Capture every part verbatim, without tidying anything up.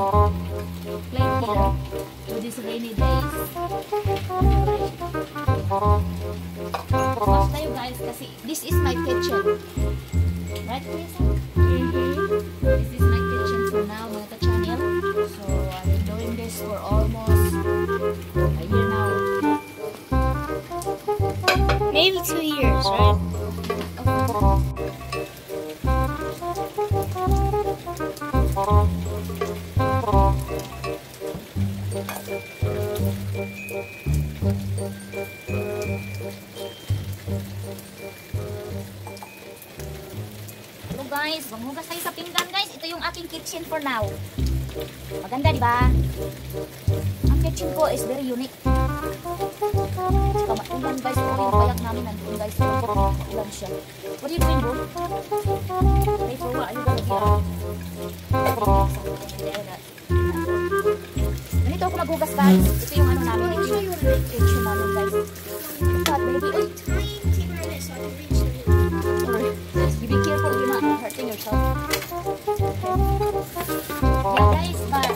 plate here with these rainy days. Watch tayo guys kasi this is my kitchen. Right, Teresa? Mm-hmm. This is my kitchen for now, mga ka-channel. So, I've been doing this for almost a year now. Maybe two years, right? Hello guys, maghugas tayo sa pinggan guys. Ito yung aking kitchen for now. Maganda, di ba? Ang kitchen ko is very unique. Saka maulan guys, ito yung payak namin nandun guys. Maulan siya. What are you doing, bro? Pray for what? Are you gonna get? Ganito ako maghugas guys. Ito yung ano namin. Ito yung kitchen namin guys. God, baby. Uy! Be careful, you're not hurting yourself. Yeah, guys, but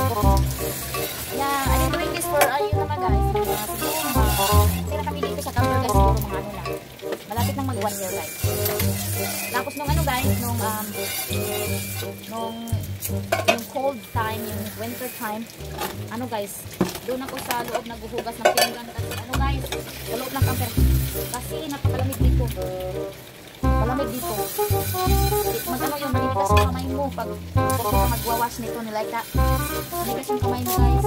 yeah, I'm doing this for ayun naman guys. Siguro kami dito sa camper guys, siguro mga ano lang. Malapit nang mag one year guys. Tapos nung ano guys, nung um nung yung cold time, yung winter time, ano guys, doon ako sa loob naghuhugas ng pinggan kasi ano guys, sa loob ng camper kasi napakalamig dito. Malamig dito. Mag-ano yung manigas yung kamay mo pag magwawash nito ni Laika. Manigas yung kamay mo guys.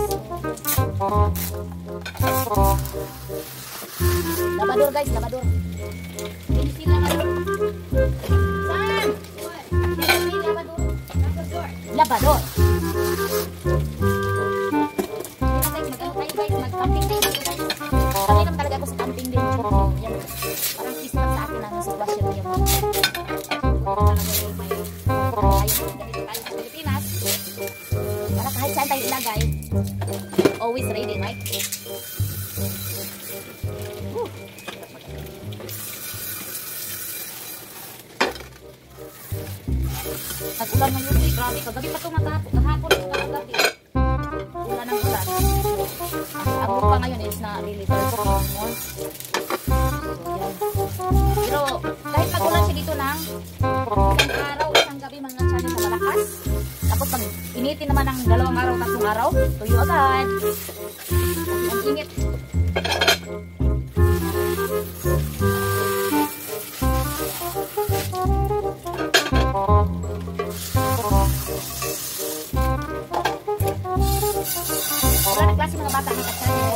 Labador guys, labador. Can you see labador? Saan? Can you see labador? Labador. Labador. Guys, mag-ano tayo guys, mag-camping tayo guys. Kami naman talaga ako sa camping din. Yan. Parang kiss lang sa akin ang sitwasyon niya mo. Talaga may ayun, ganito tayo sa Pilipinas. Para kahit saan tayo ilagay, always ready, right? Woo. Nag-ulan ngayon eh, grabe. Kagabi pa ito matapos. Kahapon ito kagabi. Ulan ng ulan. Ang lupa ngayon is na really thirsty anymore. Pero kahit mag-ulan siya dito ng isang araw, isang gabi mga channel na malakas. Tapos pag initin naman ng dalawang araw, tatlong araw, tuyo agad. Kasi ang init. Wala na klase mga bata ng ka-channel.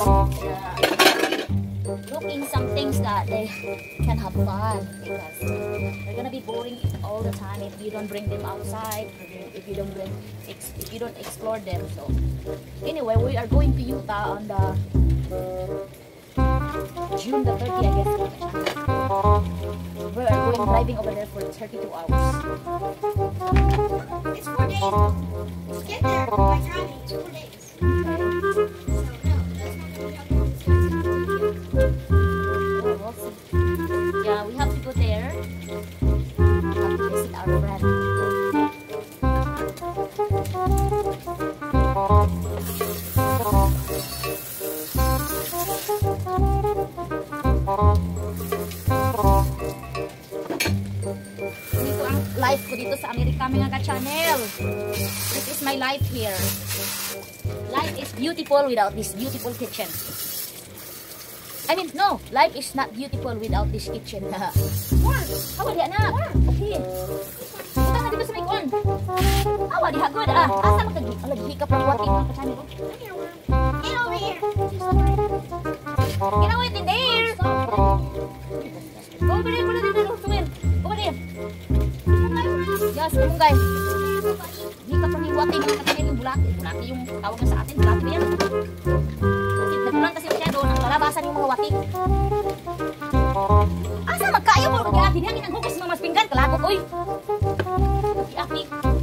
Looking some things that they can have fun because they're gonna be boring all the time if you don't bring them outside, if you don't bring if you don't explore them. So anyway, we are going to Utah on the June the thirtieth, I guess. We are going driving over there for thirty-two hours. It's four days. Let's get there by driving. It's four days. Yeah, we have to go there. We have to visit our friend. Dito ang life ko dito sa Amerika mga ka-channel. This is my life here. Life is beautiful without this beautiful kitchen. I mean, no, life is not beautiful without this kitchen. Awa di anak. Okay. Kita na dito sa may kuan. Awa di hagod ah. Asa magagi lagi ka pa wati mga ka-channel. Get over here. Get away in there. Go over there, go over there, Sumir. Over there. Yes, come guys. Di ka pa wati mga ka-channel yung bulati. Bulati yung tawag na sa atin. Bulati ba yan? Nagpulang kasi siya doon ang lalabasan yung mga wati. Asa magkaayo mo mag-iaki niya kinanghugas mga mas pinggan kalakot oy. Iaki.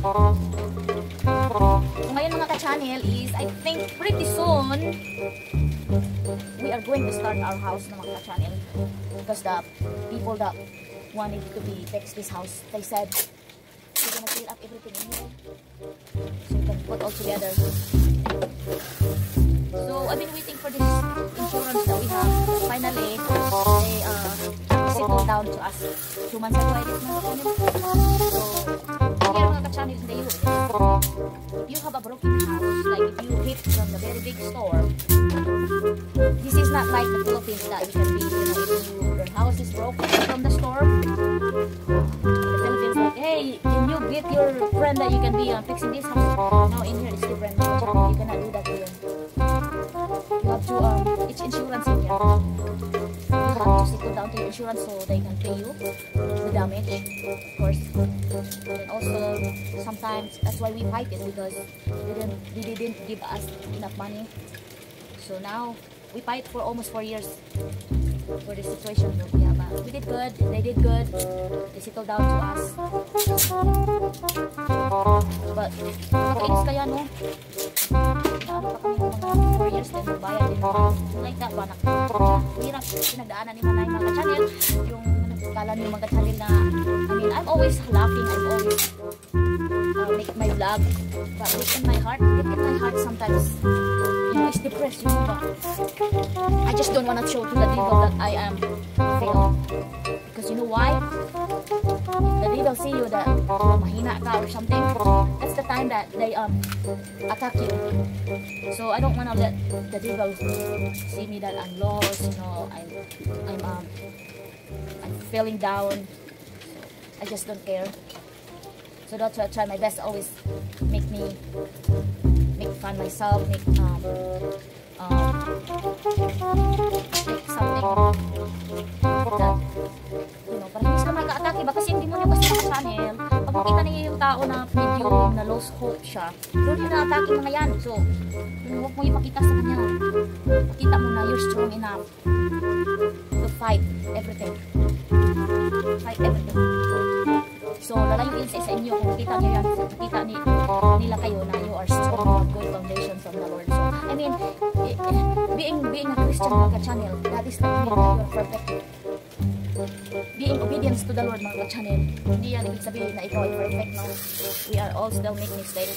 So ngayon mga ka-channel is I think pretty soon we are going to start our house na mga ka-channel because the people that wanted to be fix this house they said we're gonna fill up everything in here so you can put all together. So I've been waiting for this insurance that we have. Finally, they uh, settled down to us two months ago. I guess mga ka-channel. So here mga ka-channel in the U S, if you have a broken house, like if you hit from the very big store, this is not like the Philippines that you can be, you know, if you, your house is broken from the store. The Philippines like, hey, can you get your friend that you can be uh, fixing this house? Now in here it's different. You cannot do that here. You have to, um, it's insurance in here. You have to settle down to your insurance so they can pay you the damage, of course. And also, sometimes, that's why we fight it, because they didn't, they didn't give us enough money. So now, we fight for almost four years for this situation. Yeah, but we did good, they did good, they settled down to us. But, nakakainis kaya, no? Ano pa kami ng mga four years din, magbayad din naman. Like that ba, hirap pinagdaanan ni Manay mga ka-channel. Yung kala ni mga ka-channel na, I mean, I'm always laughing, I'm always uh, make my vlog. But look in my heart, look in my heart sometimes, you know, it's depressed, you know, but I just don't want to show to the devil that I am failed. Because you know why? The devil see you that uh, mahina ka or something. That's the time that they um attack you. So I don't want to let the devil see me that I'm lost, you know, I'm I'm um I'm feeling down. So I just don't care. So that's why I try my best to always make me make fun myself, make um um make something that, you know, para hindi sila mag-a-atake ba, kasi hindi mo niyo kasi mga channel, pag makita niyo yung tao na medyo na lost hope siya, doon yung na-atake mga yan. So huwag mo ipakita sa kanya, pakita mo na you're strong enough to fight everything, fight everything. So lalayuin sa isa inyo kung makita niyo yan, makita ni, nila kayo na you are strong, you have good foundation from the Lord. So I mean, being being a Christian mga ka-channel, that is not mean that you are perfect. Being obedience to the Lord mga ka-channel, hindi yan ibig sabihin na ikaw ay perfect, no? We are all still make mistakes.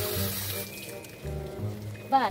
But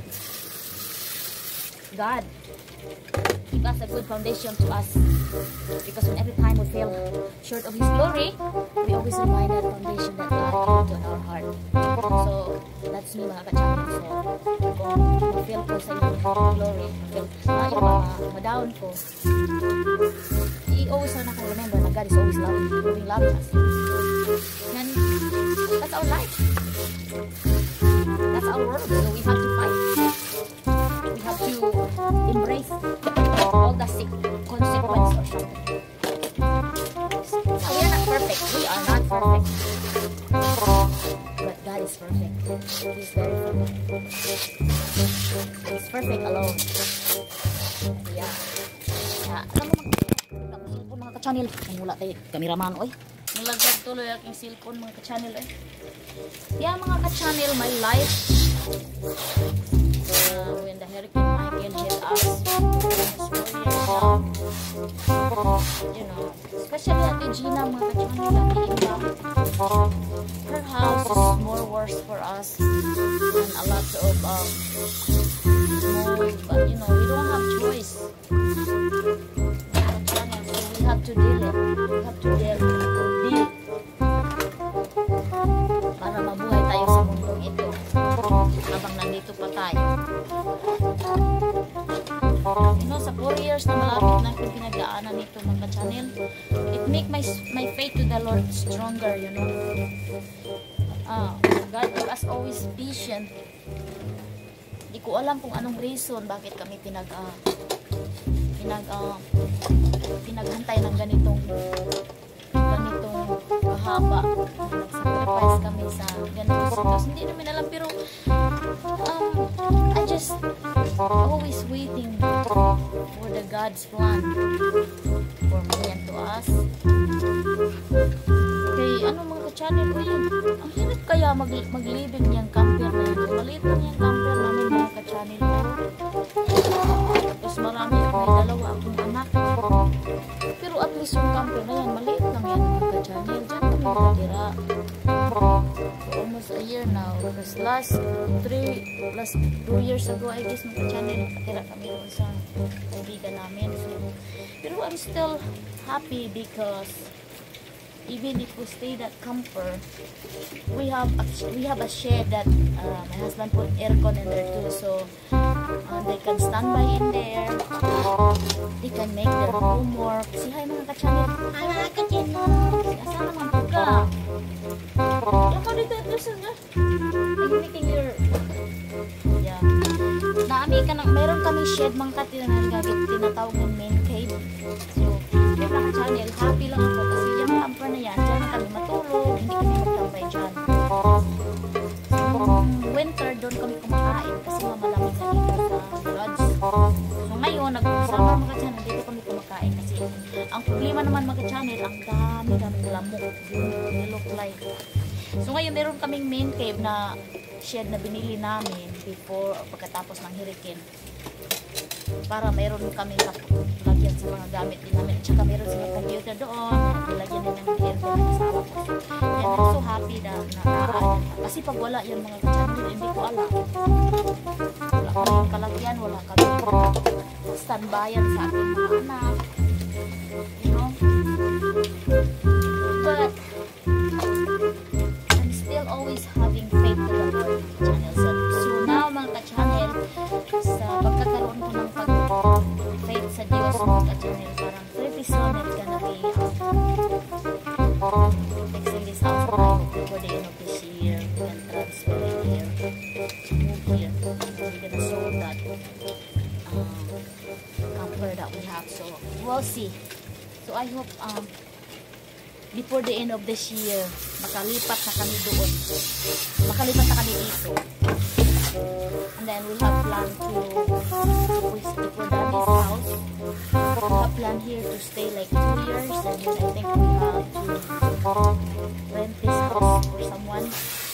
God give us a good foundation to us, because when every time we feel short of His glory, we always remind that foundation that God gave to our heart. So that's me mga ka-channel. So kung ma-feel ko sa inyong glory, ma-feel na yung ma-down ko, always want to remember that God is always loving, loving, loving us. And that's our life. That's our world. So we have to fight. We have to embrace all the sick consequence or something. We are not perfect. We are not perfect. But God is perfect. He is very perfect. He is perfect alone. Yeah. Yeah. Alam mo, mga ka-channel, mula tayo kameraman, oy, nalagdag tuloy aking cellphone mga ka-channel, eh. Yeah, mga ka-channel, my life, uh, when the hurricane Michael hit us, you know, especially Ate Gina, mga ka-channel, Ate Inga, her house is more worse for us, and a lot of um, mold, but you know, we don't have choice. We have to deal it. We have to deal, deal para mabuhay tayo sa mundong ito habang nandito pa tayo. You know, sa four years na malapit na yung pinagdaanan nito mga ka-channel, it make my my faith to the Lord stronger, you know. Ah, God give us always patient. Hindi ko alam kung anong reason bakit kami pinag uh, pinag uh, pinaghantay ng ganitong ganitong kahaba. Nag-sacrifice kami sa ganitong sitwasyon. Hindi namin alam, pero um, I just always waiting for the God's plan for me and to us. Okay, ano mga ka-channel ko yun? Ang hirap kaya mag maglibing niyang camper na yun. Maliit lang yung camper namin mga ka-channel ko. Tapos marami ako, may dalawa akong anak. Pero at least yung camper na yan, maliit lang yan mga ka-channel. Diyan kami nakatira. So almost a a year now. Because last three, last two years ago, I guess, magka-channel, nakatira kami doon sa kaibigan namin. So, pero I'm still happy because even if we stayed at camper, we have a, we have a shed that uh, my husband put aircon in there too, so uh, they can stand by in there, they can make their homework. Si hi mga ka-channel. Hi mga ka-channel. Asa naman po ka? Yan ka dito ito sa nga. Are you making your... Yeah. Naami ka nang, meron kaming shed mga katinagagit, tinatawag ng main cave. So, yung mga channel, happy lang ako kasi yung camper na yan, dyan na kami matulog, hindi kami magtambay dyan. Nung winter, doon kami kumakain kasi mamalamig na dito sa lodge. So ngayon, nag-usama mga channel, dito kami kumakain kasi ang problema naman mga channel, ang dami-daming lamok. They look like. So ngayon, meron kaming main cave na shed na binili namin before o pagkatapos ng hurricane. Para meron kami lagyan sa mga gamit din namin. At saka meron silang computer doon. Lagyan din ng aircon ng asawa ko. And I'm so happy na nakaan. Kasi pag wala yan mga ka-channel, hindi ko alam. Wala kami kalagyan, wala kami standbyan sa aking mga anak. You know? But I'm still always having faith to the Lord channel. So, so now mga ka-channel, sa pagkakaroon ko ng pag-faith sa Diyos mga ka-channel, parang pretty soon it's gonna be um, fixing this house na I hope before the end of this year we can transfer it here, move here, we're gonna sold that um, camper that we have, so we'll see. So I hope um, before the end of this year makalipat na kami doon, makalipat na kami dito. And then we have plan to, if we if we're done this house, we have plan here to stay like two years, and then I think we have to rent this house for someone.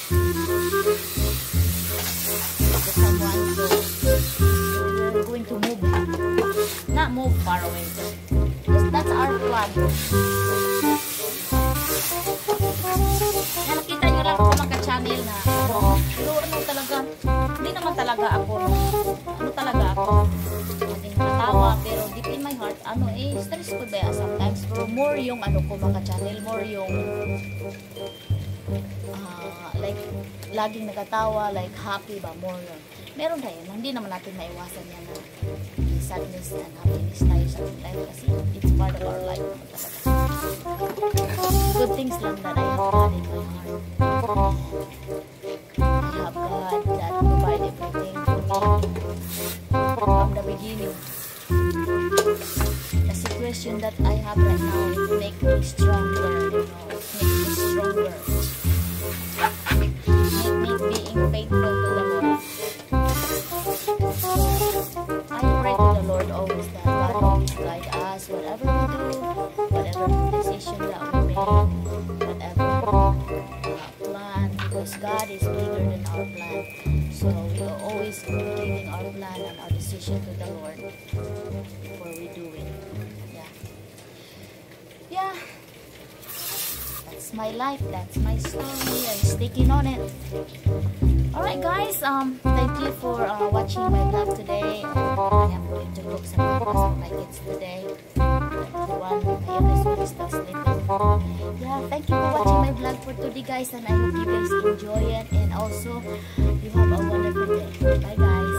For someone, so we're going to move, not move far away, but that's our plan. Yan, nakita nyo lang ako magka-channel na ano, pero ano talaga, hindi naman talaga ako, no? Ano talaga ako, ating nakatawa, pero deep in my heart, ano eh, stressful ba ya sometimes, pero more yung ano ko magka-channel, more yung, uh, like, laging nakatawa, like happy ba, more yun. Meron tayo, hindi naman natin maiwasan yan na sadness and happiness tayo sa ating life kasi it's part of our life. Good things lang that I have God in my heart. I have God that provide everything for me from the beginning. The situation that I have right now is make me stronger, you know, it makes me stronger. Make me being faithful to the Lord. I pray to the Lord always that God always guide us, whatever we do, whatever decision that we make, whatever uh, plan, because God is bigger than our plan. So we are always giving our plan and our decision to the Lord before we do it. Yeah. Yeah. That's my life. That's my story. I'm sticking on it. Alright guys, um, thank you for uh, watching my vlog today. I am going to cook some breakfast for my kids today. One, my youngest one is still sleeping. Yeah, thank you for watching my vlog for today guys, and I hope you guys enjoy it, and also you have a wonderful day. Bye guys.